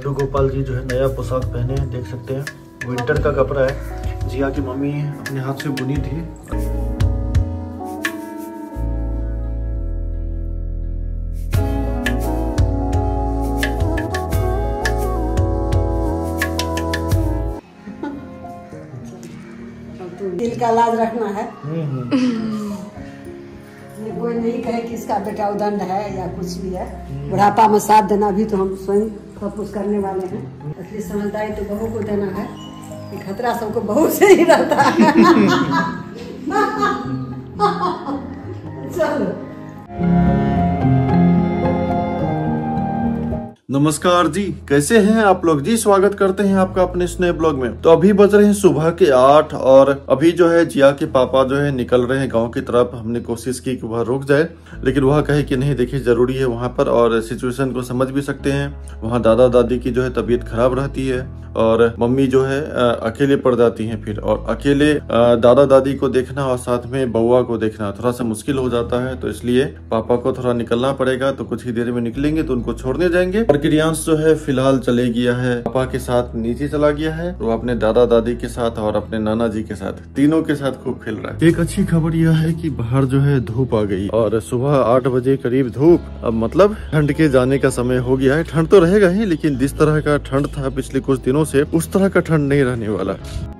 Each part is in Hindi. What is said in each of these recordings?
लड्डू गोपाल जी जो है नया पोशाक पहने हैं, देख सकते हैं। विंटर का कपड़ा है, जिया की मम्मी अपने हाथ से बुनी थी। दिल का लाज रखना है। ये कोई नहीं कहे कि इसका बेटा उदंड है या कुछ भी है। बुढ़ापा में साथ देना भी तो हम स्वयं सब कुछ करने वाले हैं। असली समझदारी तो बहू को देना है। कि खतरा सबको बहू से ही रहता है। चलो। नमस्कार जी, कैसे हैं आप लोग जी। स्वागत करते हैं आपका अपने इस नए ब्लॉग में। तो अभी बज रहे हैं सुबह के 8 और अभी जो है जिया के पापा जो है निकल रहे हैं गांव की तरफ। हमने कोशिश की कि वह रुक जाए, लेकिन वह कहे कि नहीं, देखिए जरूरी है वहां पर, और सिचुएशन को समझ भी सकते हैं। वहां दादा दादी की जो है तबीयत खराब रहती है और मम्मी जो है अकेले पड़ जाती हैं फिर, और अकेले दादा दादी को देखना और साथ में बउआ को देखना थोड़ा सा मुश्किल हो जाता है। तो इसलिए पापा को थोड़ा निकलना पड़ेगा। तो कुछ ही देर में निकलेंगे तो उनको छोड़ने जाएंगे। और क्रियांश जो है फिलहाल चले गया है पापा के साथ, नीचे चला गया है। वो अपने दादा दादी के साथ और अपने नाना जी के साथ, तीनों के साथ खूब खेल रहा है। एक अच्छी खबर यह है कि बाहर जो है धूप आ गई और सुबह 8 बजे करीब धूप। अब मतलब ठंड के जाने का समय हो गया है। ठंड तो रहेगा ही, लेकिन जिस तरह का ठंड था पिछले कुछ दिनों से, उस तरह का ठंड नहीं रहने वाला।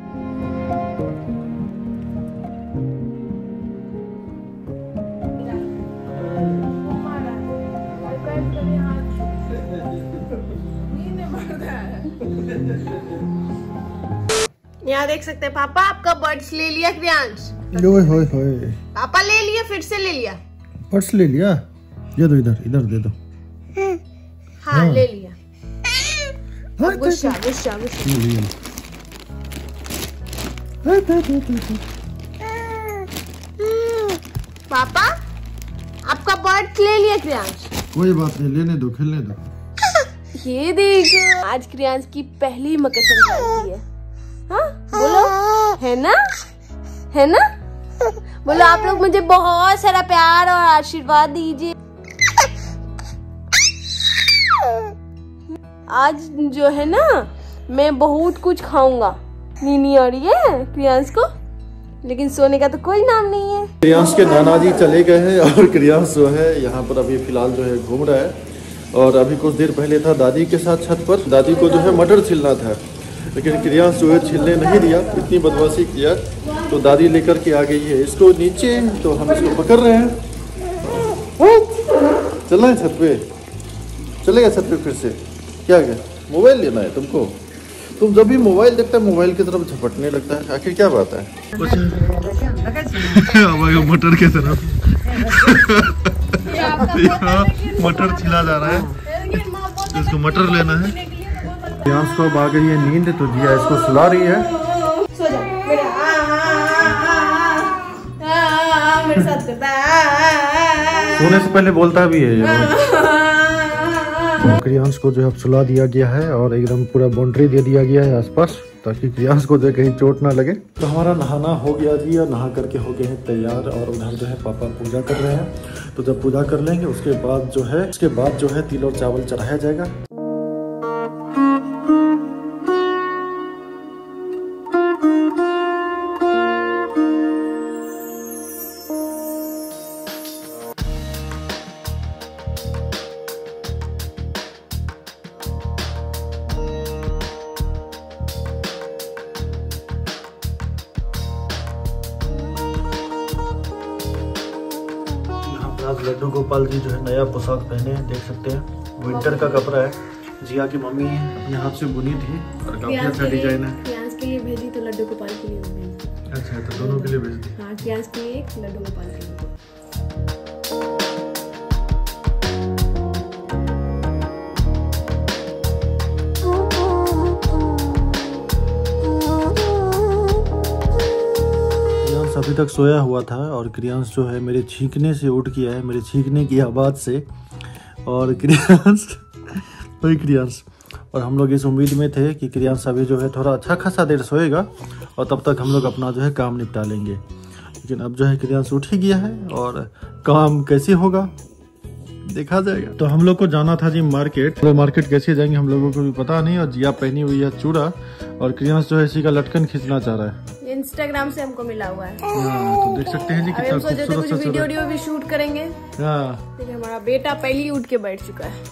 यहाँ देख सकते हैं पापा, आपका बर्ड्स ले लिया क्रियांश। पापा ले लिया, फिर से ले लिया। बर्ड्स ले लिया, ये दो, इधर इधर दे दो। हाँ ले लिया। गुस्सा गुस्सा गुस्सा। पापा आपका बर्ड्स ले लिया क्रियांश। कोई बात नहीं, लेने दो, खेलने दो। ये देखो, आज क्रियांश की पहली मकर संक्रांति है। हाँ बोलो, है ना, है ना। बोलो आप लोग मुझे बहुत सारा प्यार और आशीर्वाद दीजिए। आज जो है ना मैं बहुत कुछ खाऊंगा। नीनी आ रही है क्रियांश को, लेकिन सोने का तो कोई नाम नहीं है। क्रियांश के नाना जी चले गए हैं और क्रियांश जो है यहाँ पर अभी फिलहाल जो है घूम रहा है। और अभी कुछ देर पहले था दादी के साथ छत पर। दादी को जो है मटर छिलना था, लेकिन क्रियांश जो है छिलने नहीं दिया, इतनी बदमाशी किया तो दादी लेकर के आ गई है इसको नीचे। तो हम इसको पकड़ रहे हैं। चलना है छत पे, चलेगा छत पे फिर से। क्या गया, मोबाइल लेना है तुमको? तुम जब भी मोबाइल देखता है मोबाइल की तरफ झपटने लगता है, आखिर क्या बात है? मटर की तरफ मटर छिला जा रहा है, इसको मटर लेना है। क्रियांश को अब आ गई है नींद, तो जिया इसको सुला रही है। सो जा मेरे, मेरे साथ करता है। सोने से पहले बोलता भी है। क्रियांश को जो है सुला दिया गया है और एकदम पूरा बाउंड्री दे दिया गया है आसपास, ताकि क्रियांश को जो कहीं चोट ना लगे। तो हमारा नहाना हो गया जी, और नहा करके हो गए हैं तैयार। और उधर जो है पापा पूजा कर रहे हैं। तो जब पूजा कर लेंगे उसके बाद जो है तिल और चावल चढ़ाया जाएगा। आज लड्डू गोपाल जी जो है नया पोशाक पहने हैं, देख सकते हैं। विंटर का कपड़ा है, जिया की मम्मी अपने हाथ से बुनी थी और काफी अच्छा डिजाइन है। क्रियांश के लिए भेजी तो लड्डू गोपाल के लिए भेजी। अच्छा, तो दोनों के लिए भेज दी। हाँ, क्रियांश के लिए एक, लड्डू गोपाल के लिए। अभी तक सोया हुआ था और क्रियांश जो है मेरे छींकने से उठ गया है, मेरे छींकने की आवाज़ से। और क्रियांश और हम लोग इस उम्मीद में थे कि क्रियांश अभी जो है थोड़ा अच्छा खासा देर सोएगा और तब तक हम लोग अपना जो है काम निपटा लेंगे। लेकिन अब जो है क्रियांश उठ ही गया है और काम कैसे होगा देखा जाएगा। तो हम लोग को जाना था जी मार्केट। तो मार्केट कैसे जाएंगे हम लोगों को भी पता नहीं। और जिया पहनी हुई है चूड़ा और क्रियांश जो है इसी का लटकन खींचना चाह रहा है। ये इंस्टाग्राम से हमको मिला हुआ है। तो देख सकते हैं जी कितना खूबसूरत सा वीडियो भी शूट करेंगे। देखिए हमारा बेटा पहले ही उठ के बैठ चुका है।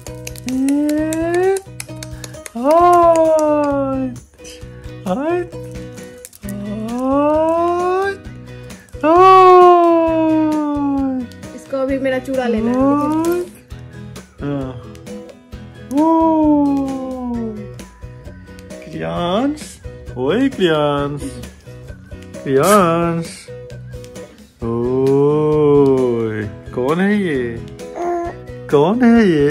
इसको अभी मेरा चूड़ा लेना है। क्रियांश, ओए क्रियांश, क्रियांश, ओए कौन है ये? कौन है ये?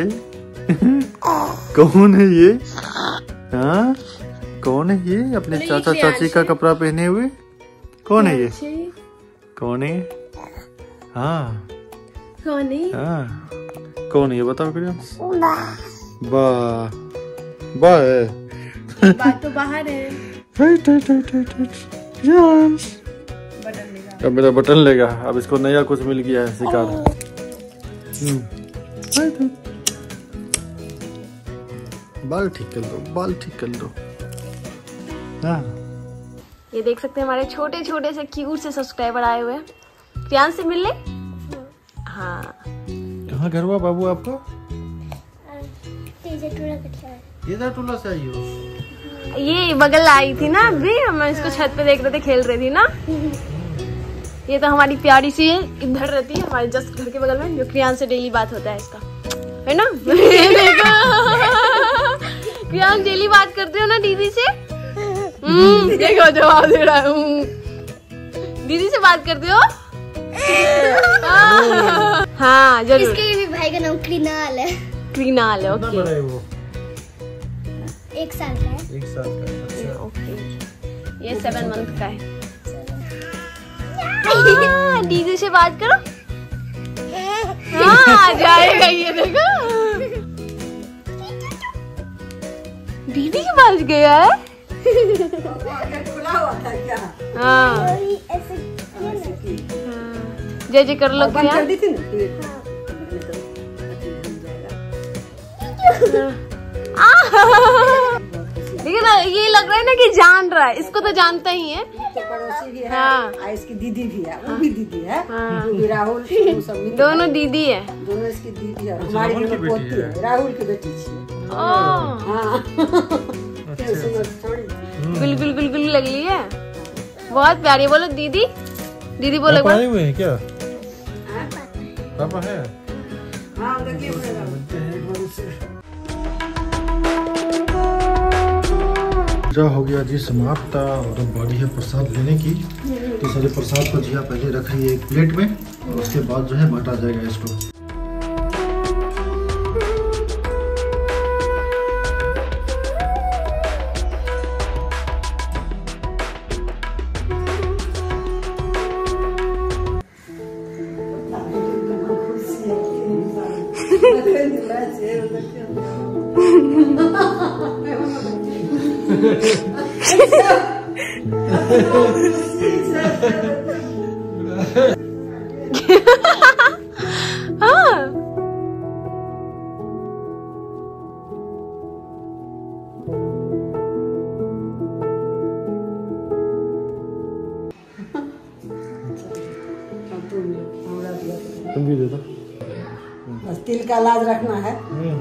कौन है ये? हाँ कौन है ये? अपने चाचा चाची का कपड़ा पहने हुए कौन है ये? कौन है? हाँ कौन है? हाँ कौन है ये बताओ क्रियांश। बा बा है। बात तो बाहर है। अब मेरा बटन लेगा। अब इसको नया कुछ मिल गया है शिकार। बाल ठीक कर लो, बाल ठीक कर लो। हाँ ये देख सकते हैं हमारे छोटे छोटे से क्यूट से सब्सक्राइबर आए हुए हैं। क्रियांश से मिलने। हाँ कहाँ घर हुआ बाबू आपका? इधर टूला से आई हो? ये बगल आई थी ना अभी। हम इसको छत पे देख रहे थे, खेल रही थी ना। ये तो हमारी प्यारी सी है, इधर रहती है हमारे जस्ट घर के बगल में। जो क्रियांश से डेली बात होता है इसका, है ना? क्रियांश डेली बात करते हो ना दीदी से? देखो जवाब दे रहा हूँ। दीदी से बात करते हो? हाँ जरूर। इसके भी भाई का नाम कृणाल है। कृणाल है, ओके। वो 1 साल का है। 1 साल का। अच्छा ओके। ये 7 मंथ का है। दीदी से बात करो। हाँ जाएगा ये, देखो दीदी के पास गया है। खुला हुआ था क्या? हाँ जय जय कर लो। बंद कर दी थी ना। लेकिन ये लग रहा है ना कि जान रहा है। इसको तो जानता ही है। पड़ोसी भी है। हाँ। इसकी दीदी भी है, वो भी दीदी है। हाँ। राहुल सब दोनों दीदी है। दोनों इसकी दीदी है। हमारी दोनों पोती है। राहुल की बेटी थी। हाँ बिल्कुल बिल्कुल लगली है। बहुत प्यारी। बोलो दीदी, दीदी बोलो। पापा आए हुए हैं क्या? पापा है? हाँ पूजा हो गया जी समाप्त। और अब बारी है प्रसाद लेने की। तो सारे प्रसाद को जिया पहले रख रही है एक प्लेट में और उसके बाद जो है बांटा जाएगा इसको। तुम भी दे दो। बस तिल का लाज रखना है।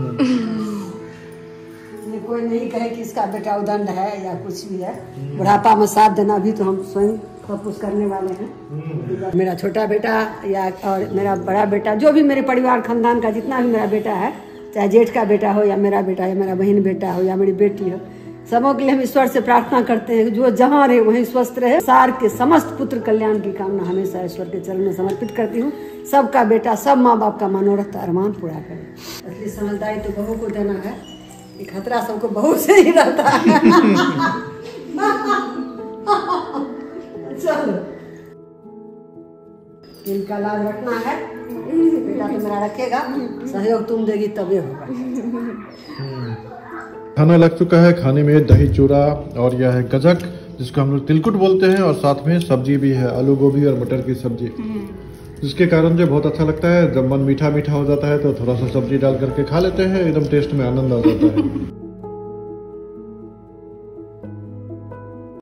कोई नहीं कहे कि इसका बेटा उदंड है या कुछ भी है। बुढ़ापा में साथ देना भी तो हम स्वयं सब कुछ करने वाले हैं। मेरा छोटा बेटा या और मेरा बड़ा बेटा, जो भी मेरे परिवार खानदान का जितना भी मेरा बेटा है, चाहे जेठ का बेटा हो या मेरा बेटा या मेरा बहन बेटा हो या मेरी बेटी हो, सबों के लिए हम ईश्वर से प्रार्थना करते हैं कि जो जहाँ रहे वहीं स्वस्थ रहे। सार के समस्त पुत्र कल्याण की कामना हमेशा ईश्वर के चरण में समर्पित करती हूँ। सबका बेटा सब माँ बाप का मनोरथ अरमान पूरा करे। असली समझदारी तो बहू को देना है। ये खतरा सबको बहू से ही रहता है। चलो इनका लाज रखना है। बेटा तो मेरा रखेगा, सहयोग तुम देगी तभी होगा। खाना लग चुका है। खाने में दही चूड़ा और यह है गजक, जिसको हम लोग तिलकुट बोलते हैं, और साथ में सब्जी भी है, आलू गोभी और मटर की सब्जी, जिसके कारण जो बहुत अच्छा लगता है। जब मन मीठा मीठा हो जाता है तो थोड़ा सा सब्जी डाल करके खा लेते हैं, एकदम टेस्ट में आनंद आ जाता है।